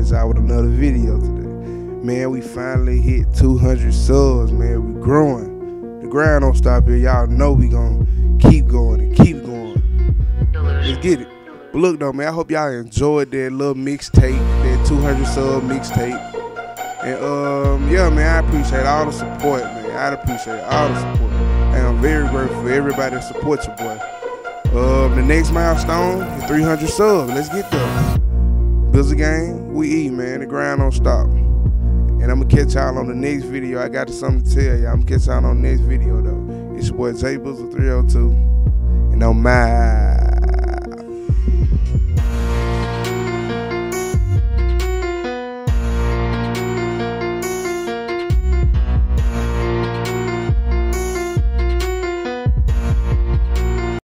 at y'all with another video today. Man, we finally hit 200 subs, man. We growing. The grind don't stop here. Y'all know we gonna keep going and keep going. Let's get it. But look though, man, I hope y'all enjoyed that little mixtape, that 200 sub mixtape. And yeah, man, I appreciate all the support, man. I appreciate all the support. And I'm very grateful for everybody that supports your boy. The next milestone is 300 subs. Let's get there. Build a game, we eat, man. The grind don't stop. And I'm gonna catch y'all on the next video. I got something to tell y'all. I'm gonna catch y'all on the next video though. It's your boy J Bizzle 302. And on my